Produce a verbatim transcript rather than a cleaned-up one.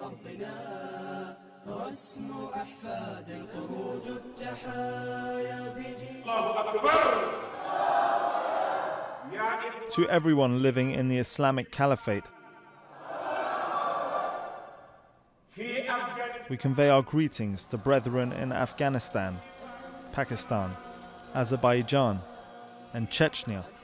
To everyone living in the Islamic Caliphate, we convey our greetings to brethren in Afghanistan, Pakistan, Azerbaijan, and Chechnya.